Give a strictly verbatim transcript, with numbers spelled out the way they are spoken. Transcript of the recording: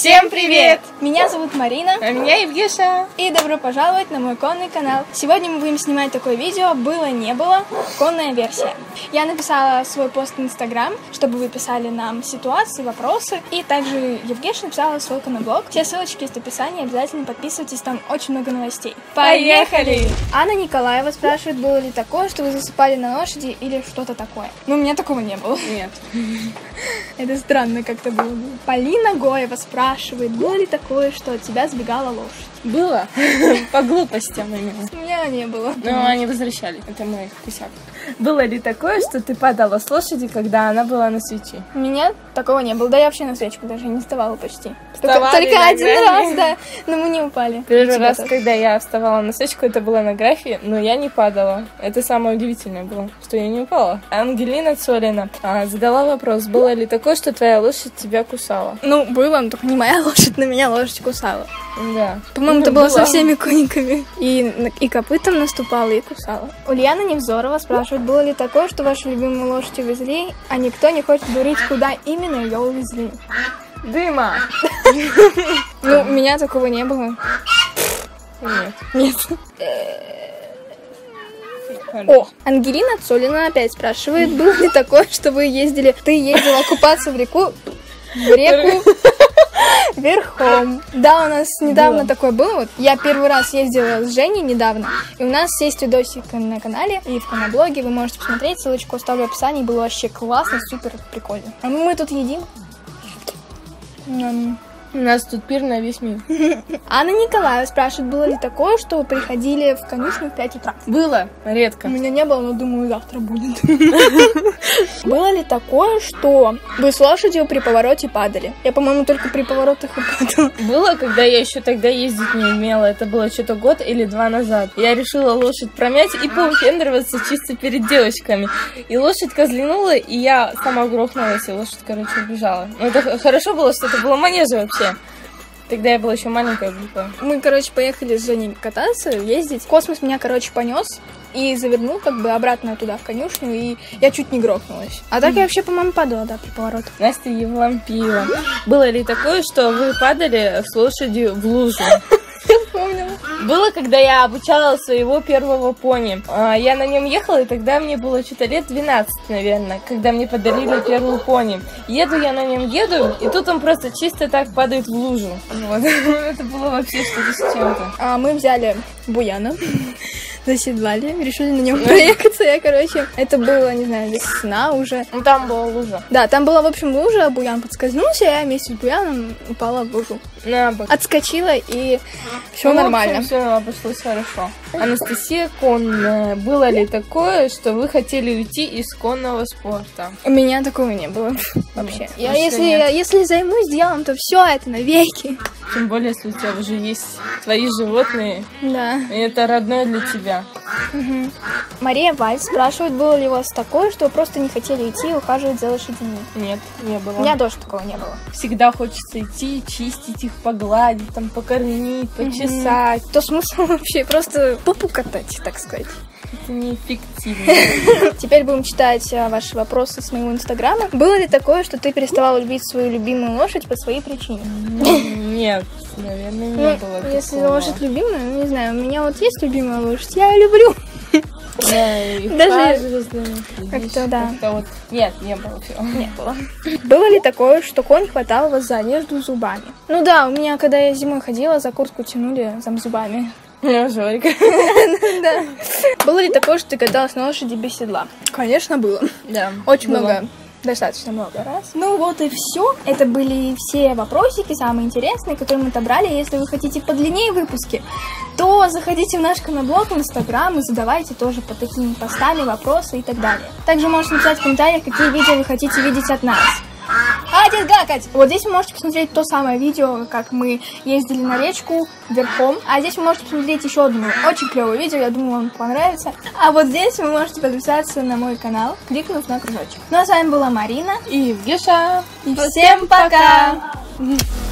Всем привет! Меня зовут Марина. А меня Евгеша. И добро пожаловать на мой конный канал. Сегодня мы будем снимать такое видео «Было-не было. Конная версия». Я написала свой пост в Инстаграм, чтобы вы писали нам ситуации, вопросы. И также Евгеша написала свой конноблог. Все ссылочки есть в описании. Обязательно подписывайтесь, там очень много новостей. Поехали! Анна Николаева спрашивает, было ли такое, что вы засыпали на лошади или что-то такое. Ну, у меня такого не было. Нет. Это странно как-то было. Полина Гоева спрашивает, было ли такое, что от тебя сбегала лошадь? Было. По глупостям именно. У меня не было. Но они возвращали. Это мой косяк. Было ли такое, что ты падала с лошади, когда она была на свече? У меня такого не было. Да я вообще на свечку даже не вставала почти. Вставали, только только да, один да? раз, да. Но мы не упали. Первый Тебя раз, тоже. когда я вставала на свечку, это было на графе, но я не падала. Это самое удивительное было, что я не упала. Ангелина Цолина а, задала вопрос, было ли такое, что твоя лошадь тебя кусала? Ну, было, но только не моя лошадь, на меня лошадь кусала. Да. По-моему, Ну, это было было. со всеми кониками. И, и копытом наступала, и кусала. Ульяна Невзорова спрашивает, было ли такое, что вашу любимую лошадь увезли, а никто не хочет говорить, куда именно ее увезли? Дыма! Ну, у меня такого не было. Нет. Нет. О, Ангелина Цолина опять спрашивает, было ли такое, что вы ездили, ты ездила купаться в реку, в реку верхом. Да, у нас недавно Было. такое было. Вот я первый раз ездила с Женей недавно, и у нас есть видосик на канале и в канаблоге, вы можете посмотреть, ссылочку оставлю в описании, было вообще классно, супер прикольно. А мы тут едим. М. У нас тут пир на весь мир. Анна Николаева спрашивает, было ли такое, что вы приходили в конюшню в пять утра? Было, редко. У меня не было, но думаю, завтра будет. Было ли такое, что вы с лошадью при повороте падали? Я, по-моему, только при поворотах и падала. Было, когда я еще тогда ездить не умела. Это было что-то год или два назад. Я решила лошадь промять и поупендриваться чисто перед девочками. И лошадь козлянула, и я сама грохнулась, и лошадь, короче, убежала. Но это хорошо было, что это было манеже вообще. Тогда я была еще маленькая, глупая. Мы, короче, поехали с Женей кататься, ездить. Космос меня, короче, понес и завернул как бы обратно туда, в конюшню, и я чуть не грохнулась. А так я вообще, по-моему, падала, да, при поворотах. Настя Евлампиева. Было ли такое, что вы падали с лошадью в лужу? Я вспомнила. Было, когда я обучала своего первого пони. А, Я на нем ехала, и тогда мне было что-то лет двенадцать, наверное, когда мне подарили первую пони. Еду я на нем, еду, и тут он просто чисто так падает в лужу. Вот. Это было вообще что-то с чем-то. А мы взяли Буяна, заседлали, решили на нем проехаться. Я, короче, это было, не знаю, весна уже. Ну там была лужа. Да, там была, в общем, лужа, Буян подскользнулся, я вместе с Буяном упала в лужу. На бок. Отскочила, и все Ну, нормально. Все обошлось хорошо. Анастасия Конная. Было ли такое, что вы хотели уйти из конного спорта? У меня такого не было вообще. Я, вообще если, нет. если займусь делом, то все это навеки. Тем более, если у тебя уже есть твои животные, Да. и это родное для тебя. Мгм. Мария Вальс спрашивает, было ли у вас такое, что вы просто не хотели идти и ухаживать за лошадьми? Нет, не было. У меня тоже такого не было. Всегда хочется идти, чистить их, погладить, там, покормить, почесать. То смысл вообще просто попу катать, так сказать. Это неэффективно. Теперь будем читать а, ваши вопросы с моего инстаграма. Было ли такое, что ты переставала любить свою любимую лошадь по своей причине? Нет, наверное, не Ну, было если такого. лошадь любимая, ну, не знаю, у меня вот есть любимая лошадь, я ее люблю. Да, и Даже ухаживать за ней, как-то следишь, да. как-то вот. Нет, не было всего. Не было. Было ли такое, что конь хватал вас за одежду зубами? Ну да, у меня, когда я зимой ходила, за куртку тянули за зубами. Ну, Жорик. Да. Было ли такое, что ты каталась на лошади без седла? Конечно, было. Да. Очень было. много. Достаточно много раз. Ну вот и все. Это были все вопросики, самые интересные, которые мы отобрали. Если вы хотите подлиннее выпуски, то заходите в наш канаблог в Инстаграм и задавайте тоже под такими постами вопросы и так далее. Также можете написать в комментариях, какие видео вы хотите видеть от нас. Хватит гакать! Вот здесь вы можете посмотреть то самое видео, как мы ездили на речку верхом. А здесь вы можете посмотреть еще одно очень клевое видео, я думаю, вам понравится. А вот здесь вы можете подписаться на мой канал, кликнув на кружочек. Ну а с вами была Марина. И Евгеша. И всем пока!